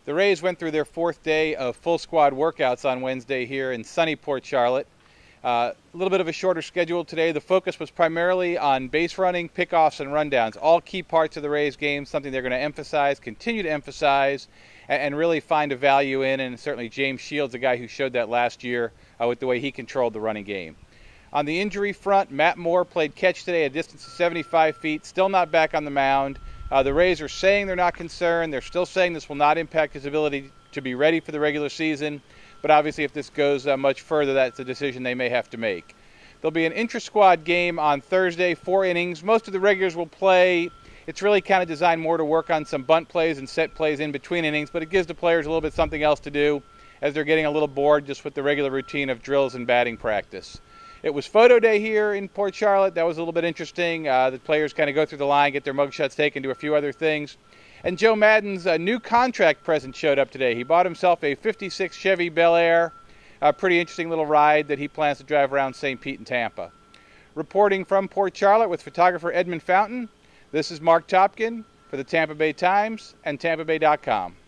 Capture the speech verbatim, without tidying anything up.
The Rays went through their fourth day of full squad workouts on Wednesday here in sunny Port Charlotte. Uh, a little bit of a shorter schedule today. The focus was primarily on base running, pickoffs, and rundowns. All key parts of the Rays game, something they're going to emphasize, continue to emphasize, and, and really find a value in. And certainly James Shields, a guy who showed that last year uh, with the way he controlled the running game. On the injury front, Matt Moore played catch today at a distance of seventy-five feet, still not back on the mound. Uh, the Rays are saying they're not concerned. They're still saying this will not impact his ability to be ready for the regular season. But obviously, if this goes uh, much further, that's a decision they may have to make. There'll be an intra-squad game on Thursday, four innings. Most of the regulars will play. It's really kind of designed more to work on some bunt plays and set plays in between innings, but it gives the players a little bit something else to do as they're getting a little bored just with the regular routine of drills and batting practice. It was photo day here in Port Charlotte. That was a little bit interesting. Uh, the players kind of go through the line, get their mugshots taken, do a few other things. And Joe Maddon's uh, new contract present showed up today. He bought himself a fifty-six Chevy Bel Air, a pretty interesting little ride that he plans to drive around Saint Pete and Tampa. Reporting from Port Charlotte with photographer Edmund Fountain, this is Mark Topkin for the Tampa Bay Times and Tampa Bay dot com.